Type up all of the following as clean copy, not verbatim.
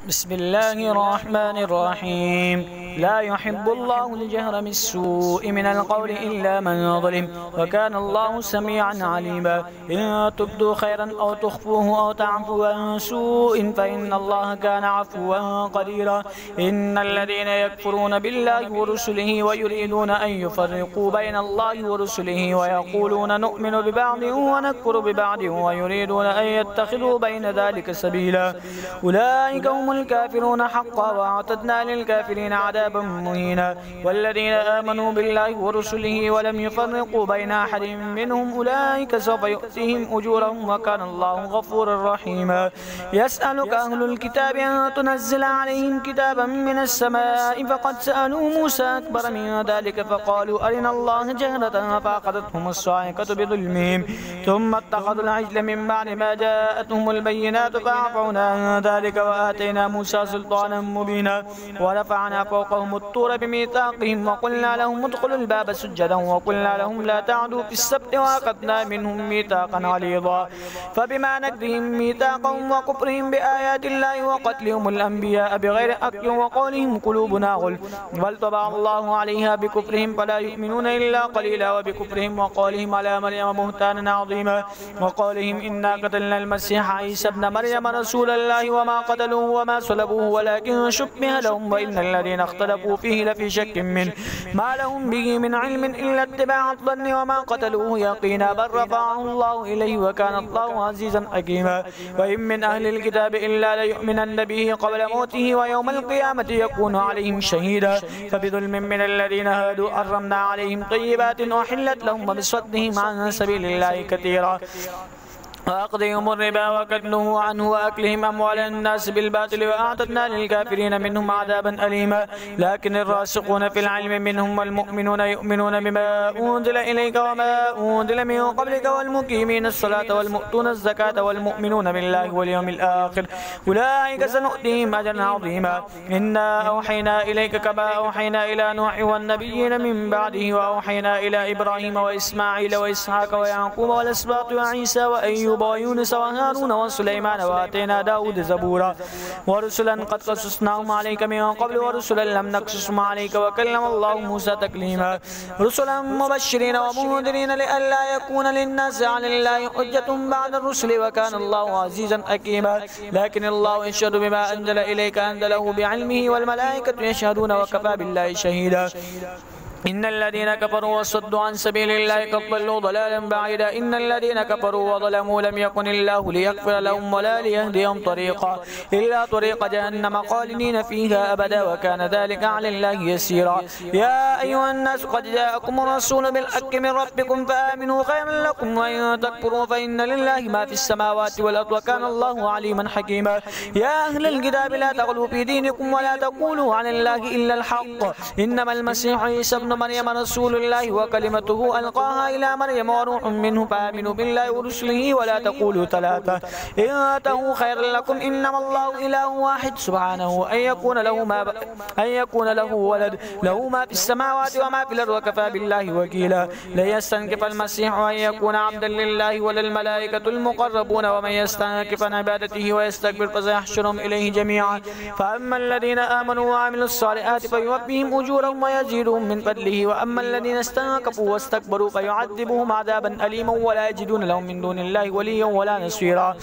بسم الله الرحمن الرحيم. لا يحب الله الجهر بالسوء من القول إلا من ظلم، وكان الله سميعا عليما. إن تبدوا خيرا أو تخفوه أو تعفوا عن سوء فإن الله كان عفوا قديرا. إن الذين يكفرون بالله ورسله ويريدون أن يفرقوا بين الله ورسله ويقولون نؤمن ببعض ونكفر ببعض ويريدون أن يتخذوا بين ذلك سبيلا، أولئك هم الكافرون حقا، وأعتدنا للكافرين عذابا مهينا. والذين آمنوا بالله ورسله ولم يفرقوا بين أحد منهم أولئك سوف يؤتيهم أجورهم، وكان الله غفورا رحيما. يسألك أهل الكتاب أن تنزل عليهم كتابا من السماء، فقد سألوا موسى أكبر من ذلك فقالوا أرنا الله جهرة فأخذتهم الصاعقة بظلمهم ثم اتخذوا العجل من بعد ما جاءتهم البينات فعفونا عن ذلك وآتينا موسى سلطانا مبينا. ورفعنا فوقهم الطور بميثاقهم وقلنا لهم ادخلوا الباب سجدا وقلنا لهم لا تعدوا في السبت وأخذنا منهم ميثاقا غليظا. فبما نكثهم ميثاقهم وكفرهم بآيات الله وقتلهم الأنبياء بغير حق وقولهم قلوبنا غلف بل طبع الله عليها بكفرهم فلا يؤمنون إلا قليلا. وبكفرهم وقولهم على مريم بهتانا عظيما وقولهم إنا قتلنا المسيح عيسى ابن مريم رسول الله وما قتلوه وما صلبوه ولكن شبه لهم وإن الذين اختلفوا فيه لفي شك منه ما لهم به من علم إلا اتباع الظن وما قتلوه يقينا بل رفعه الله إليه وكان الله عزيزا حكيما. وإن من أهل الكتاب إلا ليؤمنن به قبل موته ويوم القيامة يكون عليهم شهيدا. فبظلم من الذين هادوا حرمنا عليهم طيبات أحلت لهم وبصدهم عن سبيل الله كثيرا وأخذهم الربا وكتله عنه وأكلهم أموال الناس بالباطل وأعتدنا للكافرين منهم عذابا أليما. لكن الراسخون في العلم منهم والمؤمنون يؤمنون بما أنزل إليك وما أنزل من قبلك والمقيمين الصلاة والمؤتون الزكاة والمؤمنون بالله واليوم الآخر أولئك سنؤتيهم أجرا عظيما. إنا أوحينا إليك كما أوحينا إلى نوح والنبيين من بعده وأوحينا إلى إبراهيم وإسماعيل وإسحاق ويعقوب والأسباط وعيسى وأيوب ويونس وهارون وسليمان وآتينا داود زبورا. ورسلا قد قصصناهم عليك من قبل ورسلا لم نقصصهم عليك وكلم الله موسى تكليما. رسلا مبشرين ومنذرين لئلا يكون للناس على الله حجة بعد الرسل وكان الله عزيزا حكيما. لكن الله يشهد بما أنزل إليك أنزله بعلمه والملائكة يشهدون وكفى بالله شهيدا. إن الذين كفروا وصدوا عن سبيل الله قد ضلوا ضلالا بعيدا. إن الذين كفروا وظلموا لم يكن الله ليغفر لهم ولا ليهديهم طريقا إلا طريق جهنم خالدين فيها أبدا وكان ذلك على الله يسيرا. يا أيها الناس قد جاءكم الرسول بالحق من ربكم فآمنوا خيرا لكم وإن تكفروا فإن لله ما في السماوات والأرض وكان الله عليما حكيما. يا أهل الكتاب لا تغلوا في دينكم ولا تقولوا على الله إلا الحق إنما المسيح عيسى ابن مريم رسول الله وكلمته ألقاها إلى مريم وروح منه فآمنوا بالله ورسله ولا تقولوا ثلاثة انتهوا خيرا لكم إنما الله إله واحد سبحانه أن يكون له ولد له ما في السماوات وما في الأرض وكفى بالله وكيلا. لن يستنكف المسيح أن يكون عبدا لله ولا الملائكة المقربون ومن يستنكف عن عبادته ويستكبر فسيحشرهم إليه جميعا. فأما الذين آمنوا وعملوا الصالحات فيوفيهم أجورهم ويزيدهم من فضله وأما الذين استنكفوا واستكبروا فيعذبهم عذابا أليما ولا يجدون لهم من دون الله وليا ولا نصيرا.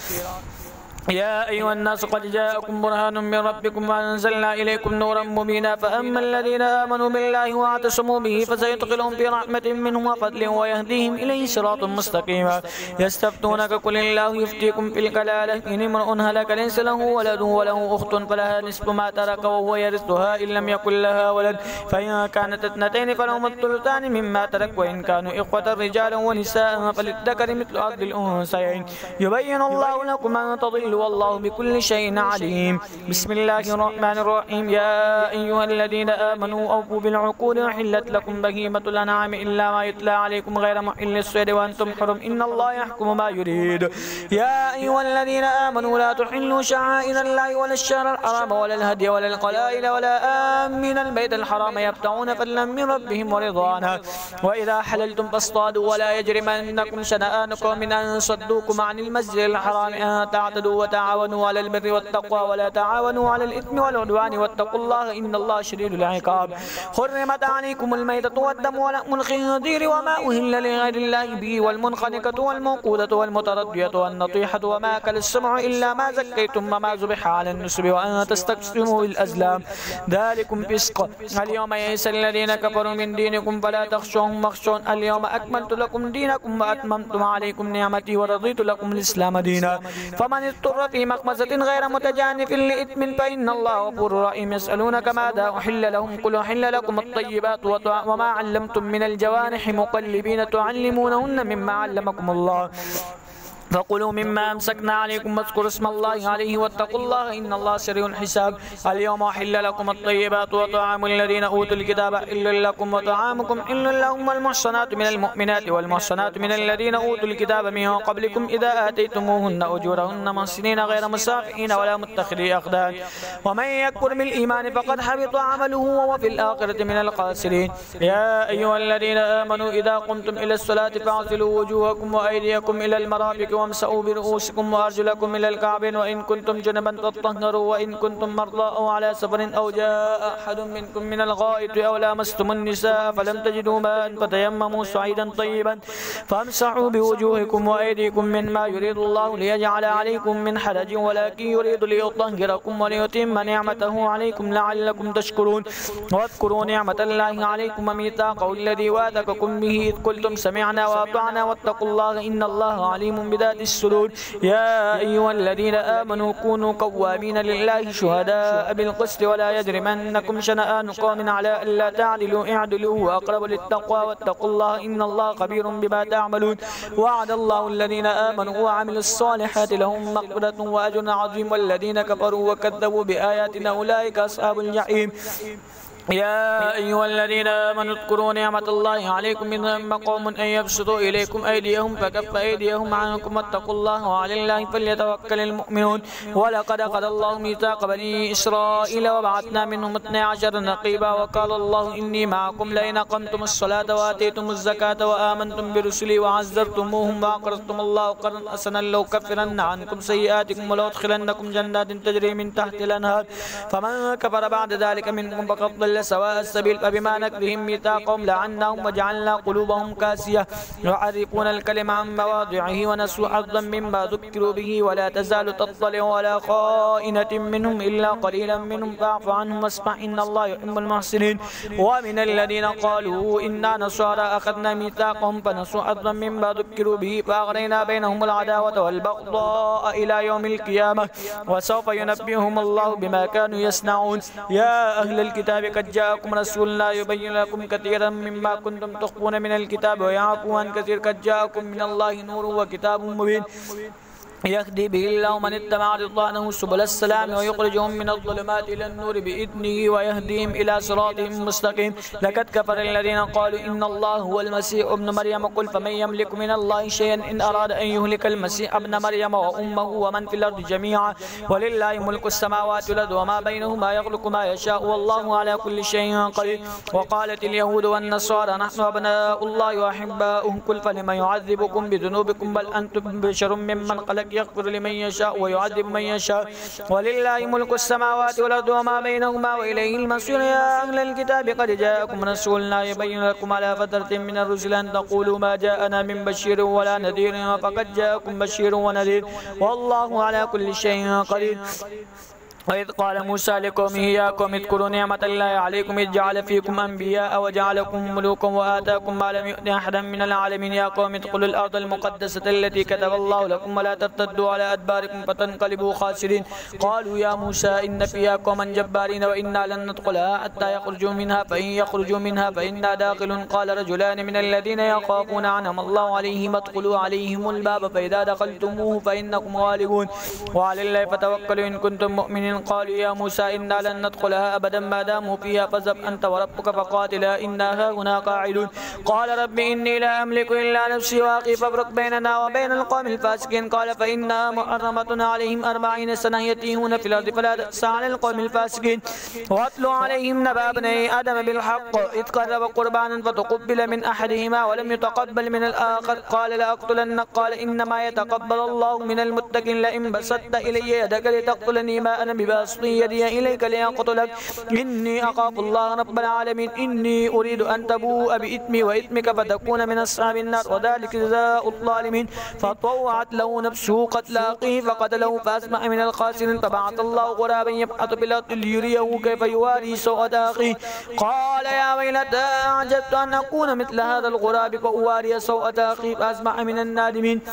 يا أيها الناس قد جاءكم برهان من ربكم وأنزلنا إليكم نورا مبينا. فأما الذين آمنوا بالله واعتصموا به فسيدخلهم في رحمة منه وفضل ويهديهم إليه صراط مستقيما. يستفتونك قل الله يفتيكم في الكلالة إن امرؤ هلك ليس له ولد وله أخت فلها نصف ما ترك وهو يرثها إن لم يكن لها ولد فإن كانت اثنتين فلهما الثلثان مما ترك وإن كانوا إخوة رجالا ونساء فللذكر مثل حظ الأنثيين يبين الله لكم أن تضلوا والله بكل شيء عليم. بسم الله الرحمن الرحيم. يا أيها الذين آمنوا أوفوا بالعقود أحلت لكم بهيمة الأنعام إلا ما يتلى عليكم غير محل الصيد وأنتم حرم إن الله يحكم ما يريد. يا أيها الذين آمنوا لا تحلوا شعائر الله ولا الشهر الحرام ولا الهدي ولا القلائد ولا آمين البيت الحرام يبتغون فضلا من ربهم ورضوانا وإذا حللتم فاصطادوا ولا يجرمنكم شنآن قوم أن صدوكم عن المسجد الحرام أن تعتدوا وتعاونوا على البر والتقوى ولا تعاونوا على الإثم والعدوان واتقوا الله إن الله شديد العقاب. حرمت عليكم الميتة والدم ولحم الخنزير وما أهل لغير الله به والمنخنقة والموقوذة والمتردية والنطيحة وما أكل السبع إلا ما زكيتم وما ذبح على النسب وأن تستقسموا بالأزلام ذلكم فسق. اليوم يئس الذين كفروا من دينكم فلا تخشوهم واخشون اليوم أكملت لكم دينكم وأتممت عليكم نعمتي ورضيت لكم الإسلام دينا. فمن اضطر في مخمصة غير متجانف لإثم فإن الله غفور رحيم. يسألونك ماذا أحل لهم قل أحل لكم الطيبات وما علمتم من الجوارح مقلبين تعلمونهن مما علمكم الله فكلوا مما أمسكنا عليكم واذكروا اسم الله عليه واتقوا الله إن الله سريع الحساب. اليوم أحل لكم الطيبات وطعام الذين أوتوا الكتاب حل لكم وطعامكم حل لهم والمحصنات من المؤمنات والمحصنات من الذين أوتوا الكتاب من قبلكم إذا آتيتموهن أجورهن محسنين غير مسافحين ولا متخذي أخدان ومن يكفر بالإيمان فقد حبط عمله وهو في الآخرة من الخاسرين. يا أيها الذين آمنوا إذا قمتم إلى الصلاة فاغسلوا وجوهكم وأيديكم إلى المرافق وامسحوا برؤوسكم وأرجلكم إلى الكعبين وإن كنتم جنبا فاطهروا وإن كنتم مرضى أو على سفر أو جاء أحد منكم من الغائط أو لامستم النساء فلم تجدوا ماء فتيمموا صعيدا طيبا فامسحوا بوجوهكم وأيديكم مما يريد الله ليجعل عليكم من حرج ولكن يريد ليطهركم وليتم نعمته عليكم لعلكم تشكرون. واذكروا نعمة الله عليكم وميثاقه الذي واثقكم به إذ قلتم سمعنا وأطعنا واتقوا الله إن الله عليم بذات الصدور. يا أيها الذين آمنوا كونوا قوامين لله شهداء بالقسط ولا يجرمنكم شنآن قوم على ألا تعدلوا اعدلوا وأقرب للتقوى واتقوا الله إن الله خبير بما تعملون. وعد الله الذين آمنوا وعملوا الصالحات لهم مغفرة وأجر عظيم والذين كفروا وكذبوا بآياتنا أولئك أصحاب الجحيم. يا أيها الذين آمنوا اذكروا نعمة الله عليكم إذ هم قوم أن يبسطوا إليكم أيديهم فكف أيديهم عنكم واتقوا الله وعلى الله فليتوكل المؤمنون. ولقد أخذ الله ميثاق بني إسرائيل وبعثنا منهم 12 نقيبا وقال الله إني معكم لئن أقمتم الصلاة وآتيتم الزكاة وآمنتم برسلي وعزرتموهم وأقرضتم الله قرضا حسنا لأكفرن عنكم سيئاتكم ولأدخلنكم جنات تجري من تحت الأنهار فمن كفر بعد ذلك منكم فقد ضل سواء السبيل فبما نكثهم ميثاقهم لعناهم وجعلنا قلوبهم قاسية يحرفون الكلم عن مواضعه ونسوا حظا مما ذكروا به ولا تزال تطلع على خائنة منهم إلا قليلا منهم فاعف عنهم واصفح إن الله يحب المحسنين. ومن الذين قالوا إنا نصارى أخذنا ميثاقهم فنسوا حظا مما ذكروا به فأغرينا بينهم العداوة والبغضاء إلى يوم القيامة وسوف ينبئهم الله بما كانوا يصنعون. يا أهل الكتاب قد جاءكم رسولنا يبين لكم كثيرا مما كنتم تخفون من الكتاب ويعفو عن كثير قد جاءكم من الله نور وكتاب مبين يهدي به الله من اتبع رضوانه سبل السلام ويخرجهم من الظلمات إلى النور بإذنه ويهديهم إلى صراط مستقيم. لقد كفر الذين قالوا إن الله هو المسيح ابن مريم قل فمن يملك من الله شيئا إن أراد أن يهلك المسيح ابن مريم وأمه ومن في الأرض جميعا ولله ملك السماوات والأرض وما بينهما يخلق ما يشاء والله على كل شيء قدير. وقالت اليهود والنصارى نحن أبناء الله وأحباؤه قل فلم يعذبكم بذنوبكم بل أنتم بشر ممن خلق يغفر لمن يشاء ويعذب من يشاء ولله ملك السماوات والأرض وما بينهما وإليه المصير. يا أهل الكتاب قد جاءكم رسولنا يبين لكم على فترة من الرسل أن تقولوا ما جاءنا من بشير ولا نذير فقد جاءكم بشير ونذير والله على كل شيء قدير. وإذ قال موسى لقومه يا قوم اذكروا نعمة الله عليكم إذ جعل فيكم أنبياء وجعلكم ملوكا وآتاكم ما لم يؤت أحدا من العالمين. يا قوم ادخلوا الأرض المقدسة التي كتب الله لكم ولا ترتدوا على أدباركم فتنقلبوا خاسرين. قالوا يا موسى إن فيها قوما جبارين وإنا لن ندخلها حتى يخرجوا منها فإن يخرجوا منها فإنا داخلون. قال رجلان من الذين يخافون أنعم الله عليهم ادخلوا عليهم الباب فإذا دخلتموه فإنكم غالبون وعلى الله فتوكلوا إن كنتم مؤمنين. المؤمنين قالوا يا موسى إنا لن ندخلها أبدا ما داموا فيها فاذهب أنت وربك فقاتلا إنا هاهنا قاعدون قال رب إني لا أملك إلا نفسي وأخي فافرق بيننا وبين القوم الفاسقين قال فإنها محرمة عليهم 40 سنة يتيهون في الأرض فلا تأس على القوم الفاسقين واتل عليهم نبأ ابني آدم بالحق إذ قرب قربانا فتقبل من أحدهما ولم يتقبل من الآخر قال لأقتلنك قال إنما يتقبل الله من المتقين لئن بسطت إلي يدك لتقتلني ما أنا بباسط يدي إليك لأقتلك إني أخاف الله رب العالمين إني أريد أن تبوء بإثمي وإثمك فتكون من أصحاب النار وذلك جزاء الظالمين فطوعت له نفسه قتل أخيه فقتله فأصبح من الخاسرين فبعث الله غرابا يبحث في الأرض ليريه كيف يواري سوءة أخيه قال يا ويلتى أعجبت أن أكون مثل هذا الغراب فأواري سوءة أخي فأصبح من النادمين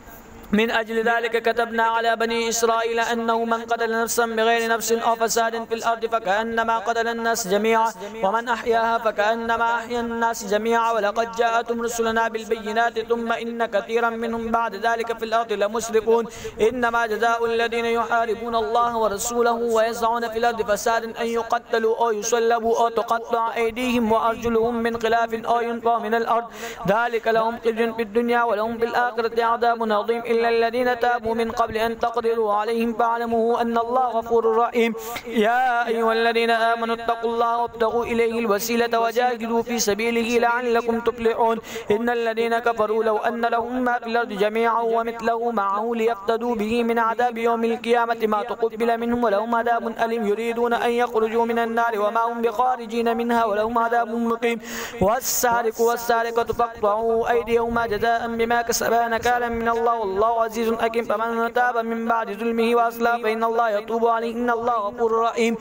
من أجل ذلك كتبنا على بني إسرائيل أنه من قتل نفسا بغير نفس أو فساد في الأرض فكأنما قتل الناس جميعا ومن أحياها فكأنما أحيا الناس جميعا ولقد جاءتهم رسلنا بالبينات ثم إن كثيرا منهم بعد ذلك في الأرض لمسرفون إنما جزاء الذين يحاربون الله ورسوله ويسعون في الأرض فسادا أن يقتلوا أو يصلبوا أو تقطع أيديهم وأرجلهم من خلاف أو ينفوا من الأرض ذلك لهم خزي في الدنيا ولهم في الآخرة عذاب عظيم إلا الذين تابوا من قبل أن تقدروا عليهم فاعلموا أن الله غفور رحيم يا أيها الذين آمنوا اتقوا الله وابتغوا إليه الوسيلة وجاهدوا في سبيله لعلكم تفلحون إن الذين كفروا لو أن لهم ما في الأرض جميعا ومثله معه ليفتدوا به من عذاب يوم القيامة ما تقبل منهم ولهم عذاب أليم يريدون أن يخرجوا من النار وما هم بخارجين منها ولهم عذاب مقيم والسارق والسارقة فاقطعوا أيديهما جزاء بما كسبا نكالا من الله والله عزيز حكيم فمن تاب من بعد ظلمه وأصلح فإن الله يتوب عليه إن الله غفور رحيم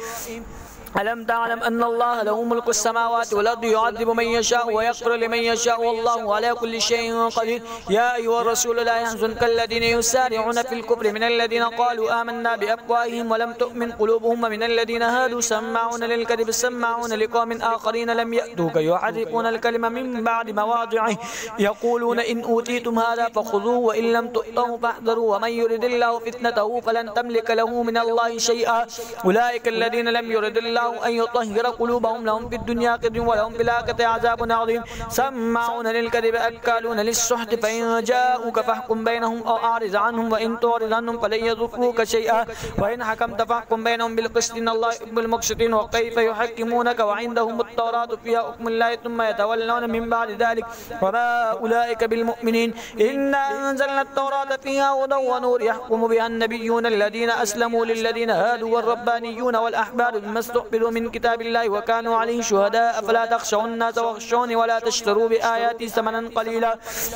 ألم تعلم أن الله له ملك السماوات والأرض يعذب من يشاء ويغفر لمن يشاء والله على كل شيء قدير يا أيها الرسول لا يحزنك الذين يسارعون في الكفر من الذين قالوا آمنا بأفواههم ولم تؤمن قلوبهم ومن الذين هادوا سماعون للكذب سماعون لقوم آخرين لم يأتوك يحرفون الكلمة من بعد مواضعه يقولون إن أوتيتم هذا فخذوه وإن لم تؤتوا فاحذروا ومن يرد الله فتنته فلن تملك له من الله شيئا أولئك الذين لم يرد الله أن يطهر قلوبهم لهم في الدنيا خزي ولهم في الآخرة عذاب عظيم سماعون للكذب أكالون للسحت فإن جاءوك فاحكم بينهم أو أعرض عنهم وإن تعرض عنهم فلن يضروك شيئا وإن حكمت فاحكم بينهم بالقسط إن الله يحب المقسطين وكيف يحكمونك وعندهم التوراة فيها حكم الله ثم يتولون من بعد ذلك وما أولئك بالمؤمنين إنا أنزلنا التوراة فيها هدى ونور يحكم بها النبيون الذين أسلموا للذين هادوا والربانيون والأحبار بما استحفظوا من كتاب الله وكانوا عليه شهداء فلا تخشوا الناس واخشوني ولا تشتروا بآياتي ثمنا قليلا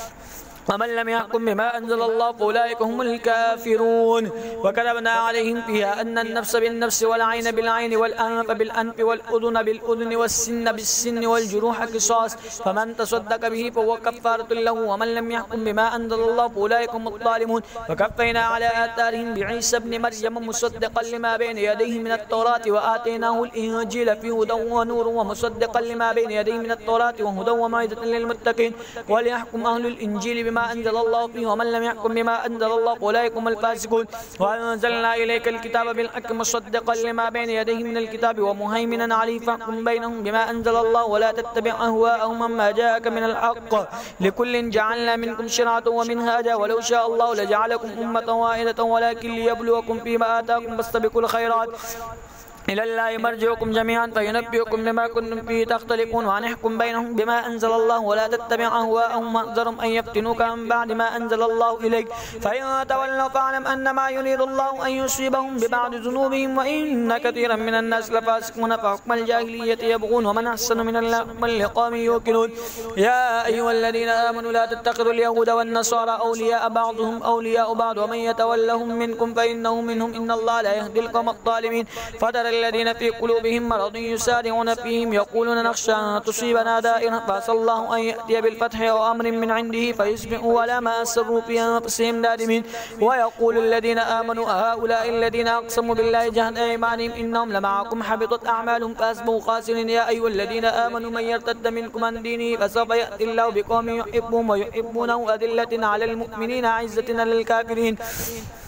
ومن لم يحكم بما أنزل الله فأولئك هم الكافرون وكتبنا عليهم فيها أن النفس بالنفس والعين بالعين والأنف بالأنف والأذن بالأذن والسن بالسن والجروح قصاص فمن تصدق به فهو كفارة له ومن لم يحكم بما أنزل الله فأولئك هم الظالمون وكفينا على آثارهم بعيسى ابن مريم مصدقا لما بين يديه من التوراة وآتيناه الإنجيل فيه هدى ونور ومصدقا لما بين يديه من التوراة وهدى وموعظة للمتقين وليحكم أهل الإنجيل بما أنزل الله فيه ومن لم يحكم بما أنزل الله فأولئك هم الفاسقون وأنزلنا إليك الكتاب بالحق مصدقا لما بين يديه من الكتاب ومهيمنا عليه فاحكم بينهم بما أنزل الله ولا تتبع أهواءهم مما جاءك من الحق لكل جعلنا منكم شرعة ومنهاجا ولو شاء الله لجعلكم أمة واحدة ولكن ليبلوكم فيما آتاكم فاستبقوا الخيرات إلى الله مرجعكم جميعا فينبئكم بما كنتم فيه تختلفون ونحكم بينهم بما أنزل الله ولا تتبع أهواءهم واحذرهم أن يفتنوك من بعد ما أنزل الله إليك فإن تولوا فاعلم أنما يريد الله أن يصيبهم ببعض ذنوبهم وإن كثيرا من الناس لفاسقون فحكم الجاهلية يبغون ومن أحسن من الله حكما لقوم يوقنون يا أيها الذين آمنوا لا تتخذوا اليهود والنصارى أولياء بعضهم أولياء بعض ومن يتولهم منكم فإنه منهم إن الله لا يهدي القوم الظالمين فترى الذين في قلوبهم مرض يسارعون فيهم يقولون نخشى أن تصيبنا دائرة فعسى الله أن يأتي بالفتح أو أمر من عنده فيصبحوا على ما أسروا في أنفسهم نادمين ويقول الذين آمنوا هؤلاء الذين أقسموا بالله جهد أيمانهم إنهم لمعكم حبطت أعمالهم فأصبحوا خاسرين يا أيها الذين آمنوا من يرتد منكم عن دينه فسوف يأتي الله بقوم يحبهم ويحبونه أذلة على المؤمنين أعزة على الكافرين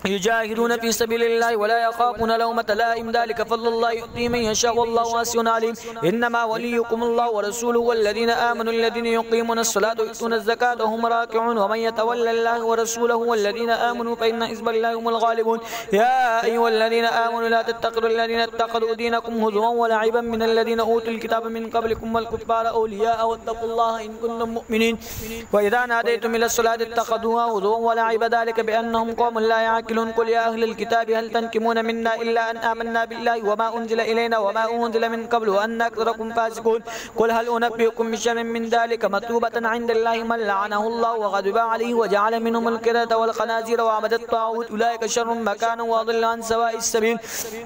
يجاهدون في سبيل الله ولا يخافون لومة لائم ذلك فضل الله يؤتي من يشاء والله واسع عليم إنما وليكم الله ورسوله والذين آمنوا الذين يقيمون الصلاة ويؤتون الزكاة وهم راكعون ومن يتولى الله ورسوله والذين آمنوا فإن حزب الله هم الغالبون يا أيها الذين آمنوا لا تتخذوا الذين اتخذوا دينكم هزوا ولعبا من الذين أوتوا الكتاب من قبلكم والكفار أولياء واتقوا الله إن كنتم مؤمنين وإذا ناديتم إلى الصلاة اتخذوها هزوا ولعبا ذلك بأنهم قوم لا يعقلون قل يا أهل الكتاب هل تنكمون منا إلا أن آمنا بالله وما أنزل إلينا وما أنزل من قبل وأن أكثركم فاسقون قل هل أنبئكم بشر من ذلك مثوبة عند الله من لعنه الله وغضب عليه وجعل منهم القردة والخنازير وعبد الطاغوت أولئك شر مكانا وأضل عن سواء السبيل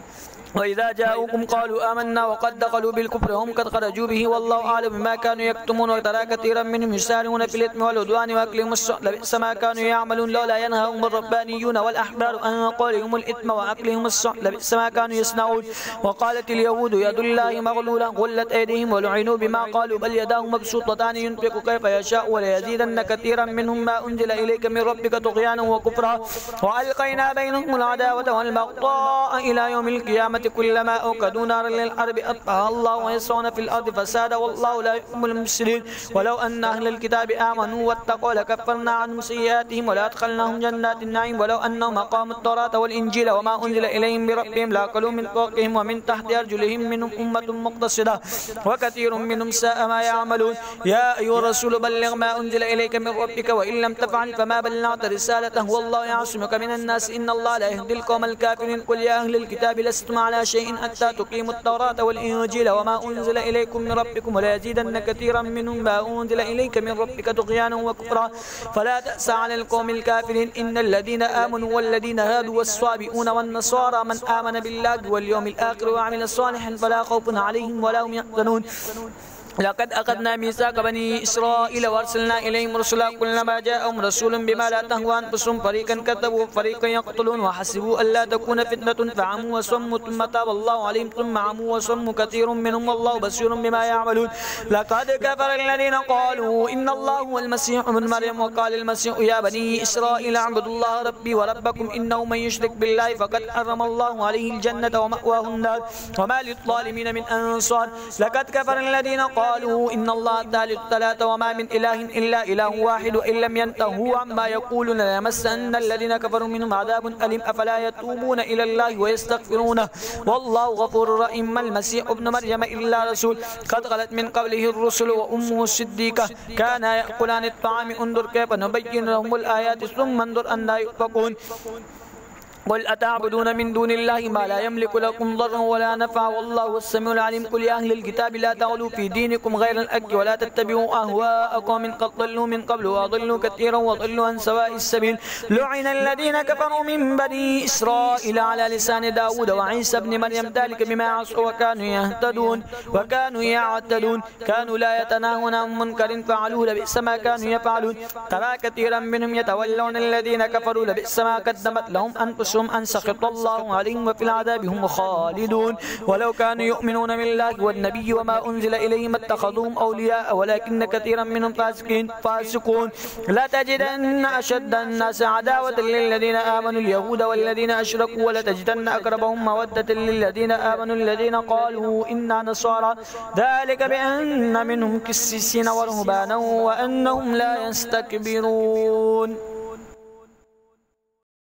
وإذا جاءوكم قالوا آمنا وقد دخلوا بالكفر هم قد خرجوا به والله أعلم بما كانوا يكتمون وترى كثيرا منهم يسارعون في الإثم والعدوان وأكلهم السحت لبئس ما كانوا يعملون لولا ينهاهم الربانيون والأحبار عن قولهم الإثم وأكلهم السحت لبئس ما كانوا يصنعون وقالت اليهود يد الله مغلولة غلت أيديهم ولعنوا بما قالوا بل يداه مبسوطتان ينفق كيف يشاء وليزيدن كثيرا منهم ما أنزل إليك من ربك طغيانا وكفرا وألقينا بينهم العداوة والبغضاء إلى يوم القيامة كلما أوقدوا نارا للحرب أطفأها الله ويسعون في الأرض فسادا والله لا يحب المفسدين ولو أن أهل الكتاب آمنوا واتقوا لكفرنا عنهم سيئاتهم ولأدخلناهم جنات النعيم ولو أنهم أقاموا التوراة والإنجيل وما أنزل إليهم بربهم لأكلوا من فوقهم ومن تحت أرجلهم منهم أمة مقتصدة وكثير منهم ساء ما يعملون يا أيها الرسول بلغ ما أنزل إليك من ربك وإن لم تفعل فما بلغت رسالته والله يعصمك من الناس إن الله لا يهدي القوم الكافرين قل يا أهل الكتاب لستم على شيء حتى تقيموا التوراة والإنجيل وما أنزل إليكم من ربكم ولا يزيدن كثيرا منهم ما أنزل إليك من ربك طغيانا وكفرا فلا تأس على القوم الكافرين إن الذين آمنوا والذين هادوا والصابئون والنصارى من آمن بالله واليوم الآخر وعمل صالحا فلا خوف عليهم ولا هم يحزنون لقد أخذنا ميثاق بني إسرائيل وأرسلنا إليهم رسلا كلما جاءهم رسول بما لا تهوى أنفسهم فريقا كذبوا وفريقا يقتلون وحسبوا ألا تكون فتنة فعموا وصموا ثم تاب الله عليهم ثم عموا وصموا كثير منهم والله بصير بما يعملون لقد كفر الذين قالوا إن الله هو المسيح ابن مريم وقال المسيح يا بني إسرائيل اعبدوا الله ربي وربكم إنه من يشرك بالله فقد حرم الله عليه الجنة ومأواه النار وما للظالمين من أنصار لقد كفر الذين قالوا إن الله ثالث ثلاثة وما من إله إلا إله واحد وإن لم ينتهوا عما يقولون ليمسن الذين كفروا منهم عذاب أليم أفلا يتوبون إلى الله ويستغفرونه والله غفور رحيم المسيح ابن مريم إلا رسول قد خلت من قبله الرسل وأمه الصديقة كانا يأكلان الطعام انظر كيف نبين لهم الآيات ثم انظر أنى يؤفكون قل أتعبدون من دون الله ما لا يملك لكم ضرا ولا نفعا والله السميع العليم قل يا أهل الكتاب لا تغلوا في دينكم غير الحق ولا تتبعوا أهواء قوم قد ضلوا من قبل وأضلوا كثيرا وضلوا عن سواء السبيل لعن الذين كفروا من بني إسرائيل على لسان داود وعيسى بن مريم ذلك بما عصوا وكانوا يعتدون كانوا لا يتناهون عن منكر فعلوه لبئس ما كانوا يفعلون ترى كثيرا منهم يتولون الذين كفروا لبئس ما قدمت لهم أنفسهم أن سخط الله عليهم وفي العذاب هم خالدون ولو كانوا يؤمنون بالله والنبي وما أنزل إليهم اتخذوهم أولياء ولكن كثيرا منهم فاسقون لا تجدن أشد الناس عداوة للذين آمنوا اليهود والذين أشركوا ولا تجدن أقربهم مودة للذين آمنوا الذين قالوا إنا نصارى ذلك بأن منهم قسيسين ورهبانا وأنهم لا يستكبرون